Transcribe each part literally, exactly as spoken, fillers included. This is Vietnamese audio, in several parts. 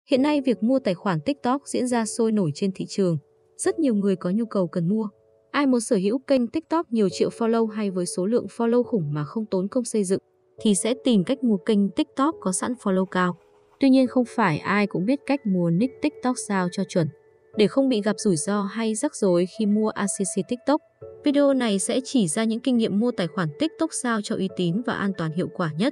Hiện nay việc mua tài khoản TikTok diễn ra sôi nổi trên thị trường. Rất nhiều người có nhu cầu cần mua. Ai muốn sở hữu kênh TikTok nhiều triệu follow hay với số lượng follow khủng mà không tốn công xây dựng thì sẽ tìm cách mua kênh TikTok có sẵn follow cao. Tuy nhiên không phải ai cũng biết cách mua nick TikTok sao cho chuẩn. Để không bị gặp rủi ro hay rắc rối khi mua a xê xê TikTok, video này sẽ chỉ ra những kinh nghiệm mua tài khoản TikTok sao cho uy tín và an toàn hiệu quả nhất.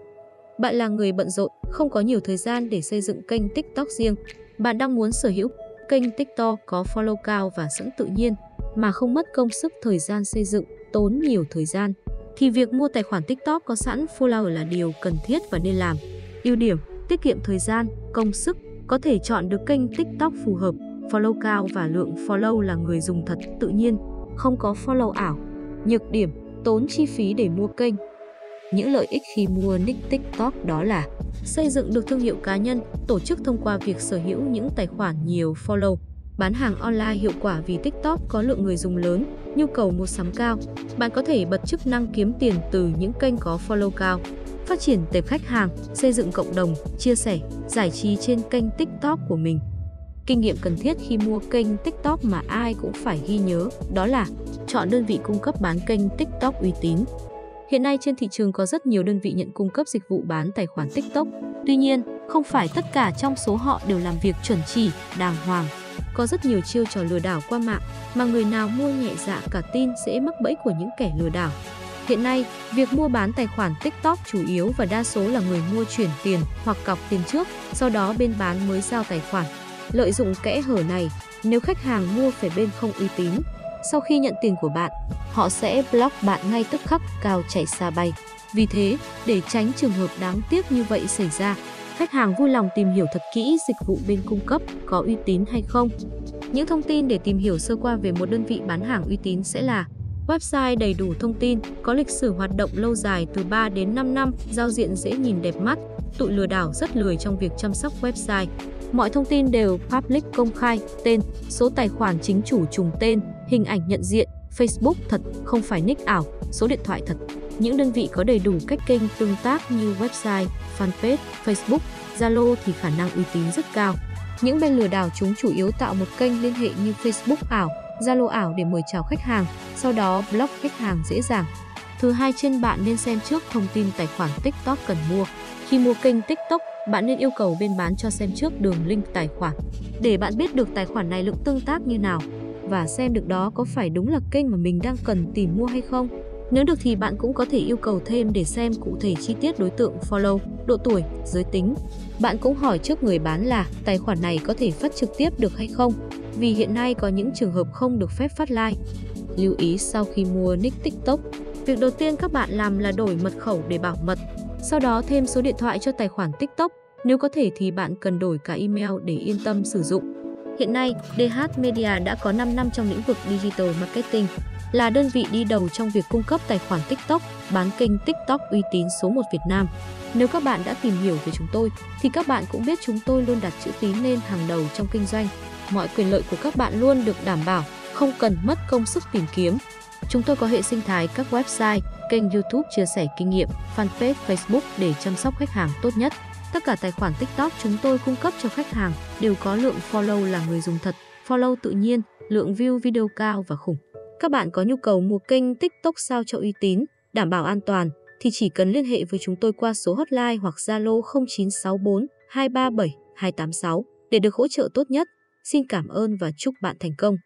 Bạn là người bận rộn, không có nhiều thời gian để xây dựng kênh TikTok riêng. Bạn đang muốn sở hữu kênh TikTok có follow cao và sẵn tự nhiên mà không mất công sức thời gian xây dựng, tốn nhiều thời gian. Thì việc mua tài khoản TikTok có sẵn follower là điều cần thiết và nên làm. Ưu điểm, tiết kiệm thời gian, công sức, có thể chọn được kênh TikTok phù hợp, follow cao và lượng follow là người dùng thật tự nhiên, không có follow ảo. Nhược điểm, tốn chi phí để mua kênh. Những lợi ích khi mua nick TikTok đó là xây dựng được thương hiệu cá nhân, tổ chức thông qua việc sở hữu những tài khoản nhiều follow, bán hàng online hiệu quả vì TikTok có lượng người dùng lớn, nhu cầu mua sắm cao. Bạn có thể bật chức năng kiếm tiền từ những kênh có follow cao, phát triển tệp khách hàng, xây dựng cộng đồng, chia sẻ, giải trí trên kênh TikTok của mình. Kinh nghiệm cần thiết khi mua kênh TikTok mà ai cũng phải ghi nhớ đó là chọn đơn vị cung cấp bán kênh TikTok uy tín. Hiện nay trên thị trường có rất nhiều đơn vị nhận cung cấp dịch vụ bán tài khoản TikTok. Tuy nhiên, không phải tất cả trong số họ đều làm việc chuẩn chỉ, đàng hoàng. Có rất nhiều chiêu trò lừa đảo qua mạng mà người nào mua nhẹ dạ cả tin sẽ mắc bẫy của những kẻ lừa đảo. Hiện nay, việc mua bán tài khoản TikTok chủ yếu và đa số là người mua chuyển tiền hoặc cọc tiền trước, sau đó bên bán mới giao tài khoản. Lợi dụng kẽ hở này, nếu khách hàng mua phải bên không uy tín, sau khi nhận tiền của bạn, họ sẽ block bạn ngay tức khắc, cao chạy xa bay. Vì thế, để tránh trường hợp đáng tiếc như vậy xảy ra, khách hàng vui lòng tìm hiểu thật kỹ dịch vụ bên cung cấp có uy tín hay không. Những thông tin để tìm hiểu sơ qua về một đơn vị bán hàng uy tín sẽ là website đầy đủ thông tin, có lịch sử hoạt động lâu dài từ ba đến năm năm, giao diện dễ nhìn đẹp mắt, tụi lừa đảo rất lười trong việc chăm sóc website. Mọi thông tin đều public công khai, tên, số tài khoản chính chủ trùng tên, hình ảnh nhận diện, Facebook thật, không phải nick ảo, số điện thoại thật. Những đơn vị có đầy đủ cách kênh tương tác như website, fanpage, Facebook, Zalo thì khả năng uy tín rất cao. Những bên lừa đảo chúng chủ yếu tạo một kênh liên hệ như Facebook ảo, Zalo ảo để mời chào khách hàng, sau đó block khách hàng dễ dàng. Thứ hai, trên bạn nên xem trước thông tin tài khoản TikTok cần mua. Khi mua kênh TikTok, bạn nên yêu cầu bên bán cho xem trước đường link tài khoản để bạn biết được tài khoản này lượng tương tác như nào và xem được đó có phải đúng là kênh mà mình đang cần tìm mua hay không. Nếu được thì bạn cũng có thể yêu cầu thêm để xem cụ thể chi tiết đối tượng follow, độ tuổi, giới tính. Bạn cũng hỏi trước người bán là tài khoản này có thể phát trực tiếp được hay không, vì hiện nay có những trường hợp không được phép phát like. Lưu ý sau khi mua nick TikTok, việc đầu tiên các bạn làm là đổi mật khẩu để bảo mật. Sau đó thêm số điện thoại cho tài khoản TikTok, nếu có thể thì bạn cần đổi cả email để yên tâm sử dụng. Hiện nay, đê hát Media đã có năm năm trong lĩnh vực Digital Marketing, là đơn vị đi đầu trong việc cung cấp tài khoản TikTok, bán kênh TikTok uy tín số một Việt Nam. Nếu các bạn đã tìm hiểu về chúng tôi, thì các bạn cũng biết chúng tôi luôn đặt chữ tín lên hàng đầu trong kinh doanh. Mọi quyền lợi của các bạn luôn được đảm bảo, không cần mất công sức tìm kiếm. Chúng tôi có hệ sinh thái các website, kênh YouTube chia sẻ kinh nghiệm, fanpage Facebook để chăm sóc khách hàng tốt nhất. Tất cả tài khoản TikTok chúng tôi cung cấp cho khách hàng đều có lượng follow là người dùng thật, follow tự nhiên, lượng view video cao và khủng. Các bạn có nhu cầu mua kênh TikTok sao cho uy tín, đảm bảo an toàn thì chỉ cần liên hệ với chúng tôi qua số hotline hoặc Zalo không chín sáu bốn hai ba bảy hai tám sáu để được hỗ trợ tốt nhất. Xin cảm ơn và chúc bạn thành công.